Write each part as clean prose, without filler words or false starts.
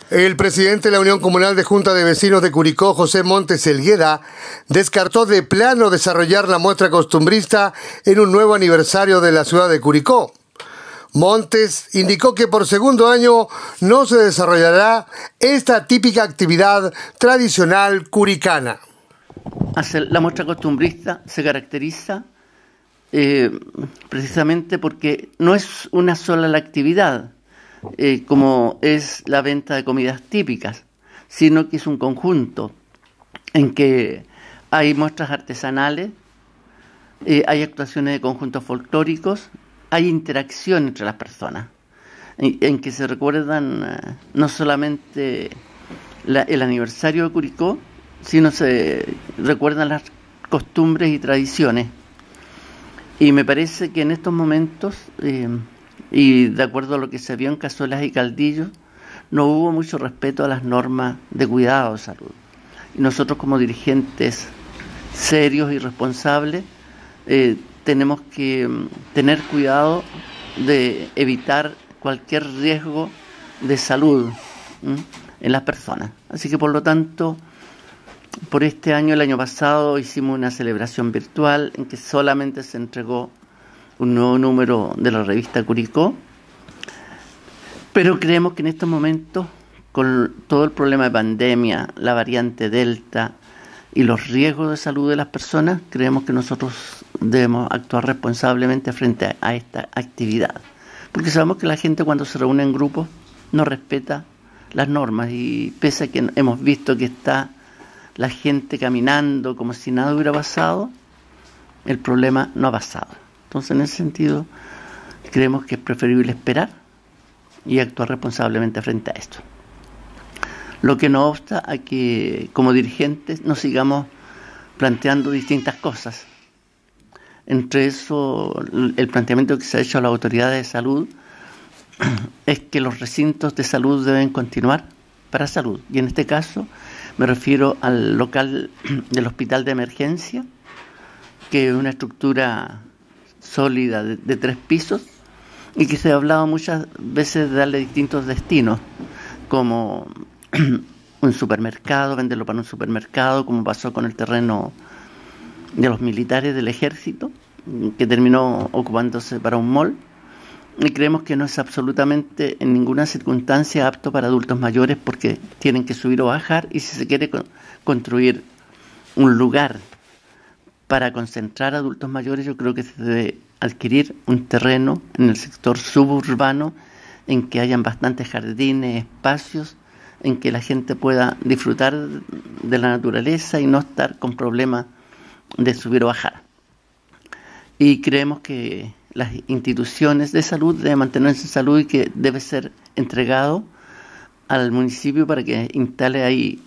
El presidente de la Unión Comunal de Junta de Vecinos de Curicó, José Montes Elgueda, descartó de plano desarrollar la muestra costumbrista en un nuevo aniversario de la ciudad de Curicó. Montes indicó que por segundo año no se desarrollará esta típica actividad tradicional curicana. La muestra costumbrista se caracteriza precisamente porque no es una sola la actividad, como es la venta de comidas típicas, sino que es un conjunto en que hay muestras artesanales, hay actuaciones de conjuntos folclóricos, hay interacción entre las personas, en que se recuerdan no solamente el aniversario de Curicó, sino se recuerdan las costumbres y tradiciones. Y me parece que en estos momentos, y de acuerdo a lo que se vio en Cazuelas y Caldillos, no hubo mucho respeto a las normas de cuidado de salud. Y nosotros, como dirigentes serios y responsables, tenemos que tener cuidado de evitar cualquier riesgo de salud en las personas. Así que, por lo tanto, por este año, el año pasado, hicimos una celebración virtual en que solamente se entregó un nuevo número de la revista Curicó, pero creemos que en estos momentos, con todo el problema de pandemia, la variante Delta y los riesgos de salud de las personas, creemos que nosotros debemos actuar responsablemente frente a esta actividad, porque sabemos que la gente, cuando se reúne en grupos, no respeta las normas, y pese a que hemos visto que está la gente caminando como si nada hubiera pasado, el problema no ha pasado. Entonces, en ese sentido, creemos que es preferible esperar y actuar responsablemente frente a esto. Lo que no obsta a que, como dirigentes, nos sigamos planteando distintas cosas. Entre eso, el planteamiento que se ha hecho a las autoridades de salud es que los recintos de salud deben continuar para salud. Y en este caso me refiero al local del hospital de emergencia, que es una estructura sólida de 3 pisos y que se ha hablado muchas veces de darle distintos destinos, como un supermercado, venderlo para un supermercado, como pasó con el terreno de los militares del ejército, que terminó ocupándose para un mall. Y creemos que no es absolutamente en ninguna circunstancia apto para adultos mayores, porque tienen que subir o bajar, y si se quiere construir un lugar para concentrar adultos mayores, yo creo que se debe adquirir un terreno en el sector suburbano en que hayan bastantes jardines, espacios, en que la gente pueda disfrutar de la naturaleza y no estar con problemas de subir o bajar. Y creemos que las instituciones de salud deben mantenerse en salud y que debe ser entregado al municipio para que instale ahí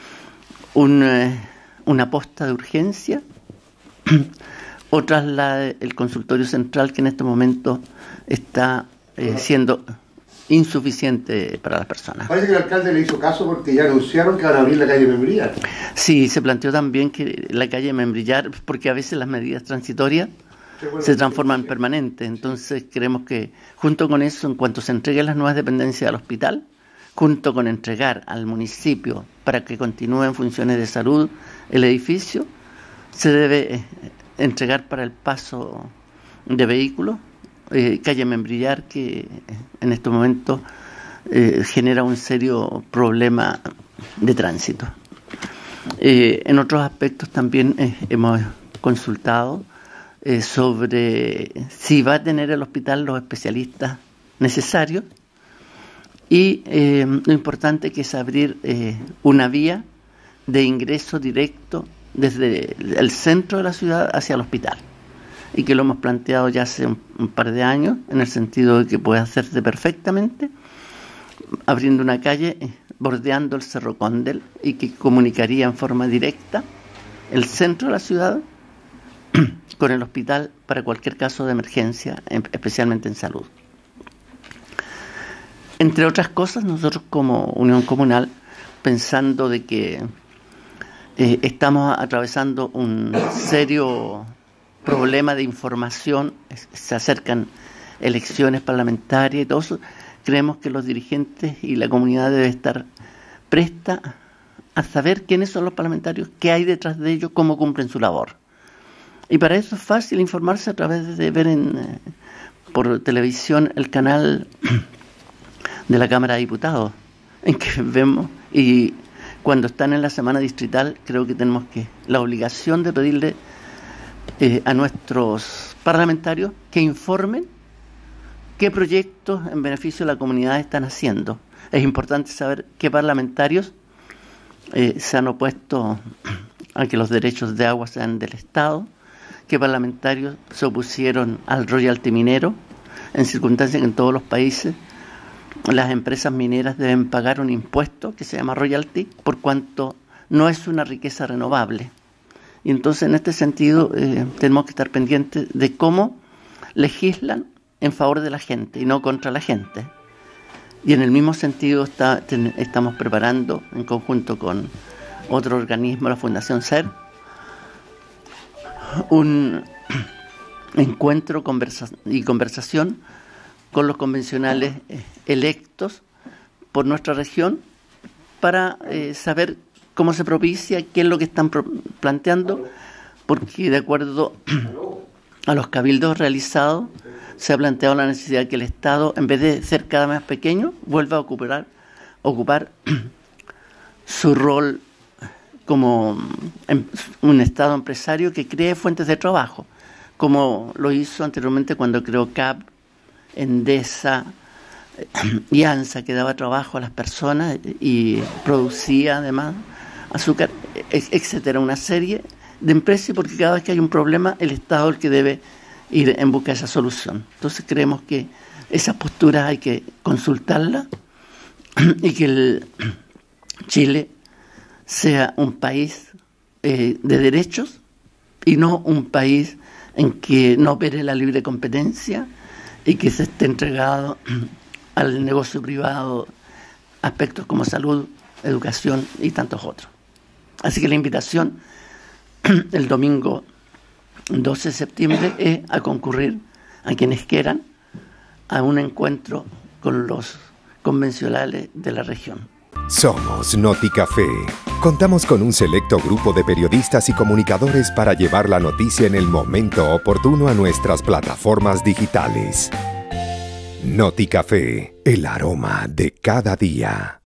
una posta de urgencia o traslade el consultorio central, que en este momento está siendo insuficiente para las personas. Parece que el alcalde le hizo caso porque ya anunciaron que van a abrir la calle Membrillar. Sí, se planteó también que la calle Membrillar, porque a veces las medidas transitorias se transforman en permanentes. Entonces creemos que junto con eso, en cuanto se entreguen las nuevas dependencias al hospital, junto con entregar al municipio para que continúen funciones de salud el edificio, se debe entregar para el paso de vehículos calle Membrillar, que en este momento genera un serio problema de tránsito. En otros aspectos también hemos consultado sobre si va a tener el hospital los especialistas necesarios, y lo importante que es abrir una vía de ingreso directo desde el centro de la ciudad hacia el hospital, y que lo hemos planteado ya hace un par de años, en el sentido de que puede hacerse perfectamente abriendo una calle bordeando el Cerro Condel, y que comunicaría en forma directa el centro de la ciudad con el hospital para cualquier caso de emergencia, especialmente en salud. Entre otras cosas, nosotros como Unión Comunal, pensando de que estamos atravesando un serio problema de información, se acercan elecciones parlamentarias y todo eso, creemos que los dirigentes y la comunidad debe estar presta a saber quiénes son los parlamentarios, qué hay detrás de ellos, cómo cumplen su labor. Y para eso es fácil informarse a través de ver por televisión el canal de la Cámara de Diputados, en que vemos, y cuando están en la semana distrital, creo que tenemos la obligación de pedirle a nuestros parlamentarios que informen qué proyectos en beneficio de la comunidad están haciendo. Es importante saber qué parlamentarios se han opuesto a que los derechos de agua sean del Estado, qué parlamentarios se opusieron al royalty minero, en circunstancias que en todos los países las empresas mineras deben pagar un impuesto que se llama royalty, por cuanto no es una riqueza renovable. Y entonces, en este sentido, tenemos que estar pendientes de cómo legislan en favor de la gente y no contra la gente. Y en el mismo sentido estamos preparando, en conjunto con otro organismo, la Fundación SER, un encuentro y conversación con los convencionales electos por nuestra región para saber cómo se propicia, qué es lo que están planteando, porque de acuerdo a los cabildos realizados se ha planteado la necesidad de que el Estado, en vez de ser cada vez más pequeño, vuelva a ocupar su rol como un Estado empresario que cree fuentes de trabajo, como lo hizo anteriormente cuando creó CAP, Endesa y ANSA, que daba trabajo a las personas y producía además azúcar, etcétera, una serie de empresas, porque cada vez que hay un problema el Estado es el que debe ir en busca de esa solución. Entonces creemos que esas posturas hay que consultarlas y que Chile sea un país de derechos y no un país en que no opere la libre competencia y que se esté entregado al negocio privado aspectos como salud, educación y tantos otros. Así que la invitación el domingo 12 de septiembre es a concurrir a quienes quieran a un encuentro con los convencionales de la región. Somos Noticafé. Contamos con un selecto grupo de periodistas y comunicadores para llevar la noticia en el momento oportuno a nuestras plataformas digitales. Noticafé, el aroma de cada día.